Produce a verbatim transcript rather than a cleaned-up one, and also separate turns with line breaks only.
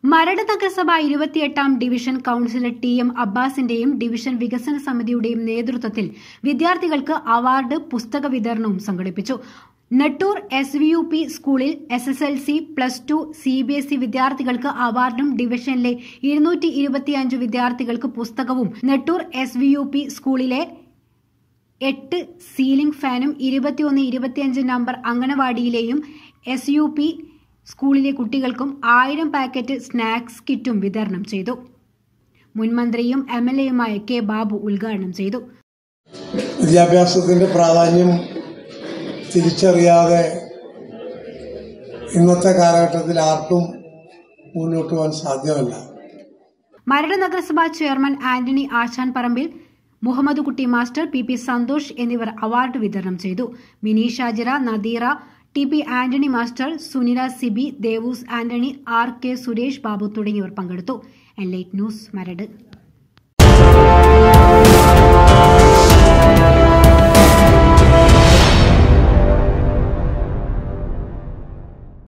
മരട് നഗരസഭ ഇരുപത്തിയെട്ടാം division councillor T M അബ്ബാസിന്റെയും ഡിവിഷൻ വികസന സമിതിയുടെയും നേതൃത്വത്തിൽ വിദ്യാർത്ഥികൾക്ക് അവാർഡ് പുസ്തക വിതരണവും സംഘടിപ്പിച്ചു. Nettoor S V U P സ്കൂളിൽ S S L C plus two C B S E വിദ്യാർത്ഥികൾക്ക് അവാർഡും ഡിവിഷനിലെ ഇരുന്നൂറ്റി ഇരുപത്തിയഞ്ച് വിദ്യാർത്ഥികൾക്ക് പുസ്തകവും, Nettoor S V U P സ്കൂളിലെ എട്ട് സീലിംഗ് ഫാനും ഇരുപത്തിയൊന്ന് ഇരുപത്തിയഞ്ച് നമ്പർ അംഗനവാടിയിലെയും എസ് യു പി സ്കൂളിലെ കുട്ടികൾക്കും ആയിരം പാക്കറ്റ് സ്നാക്സ് കിറ്റും വിതരണം ചെയ്തു. മുൻമന്ത്രിയും എം എൽ എയുമായ കെ ബാബു ഉദ്ഘാടനം ചെയ്തു.
വിദ്യാഭ്യാസത്തിന്റെ പ്രാധാന്യം തിരിച്ചറിയാതെ ഇന്നത്തെ കാലഘട്ടത്തിൽ ആർക്കും മുന്നോട്ട് പോകാൻ സാധ്യമല്ല.
മരട് നഗരസഭാ chairman Antony Ashan Parambil, Muhammad Kutty master, P P Santhosh എന്നിവർ അവാർഡ് വിതരണം ചെയ്തു. Mini Shajira, Nadeera, T P Antony master, Sunila Sibi, Devus Antony, R K Suresh Babu തുടങ്ങിയവർ പങ്കെടുത്തു. Enlight news, Maradu.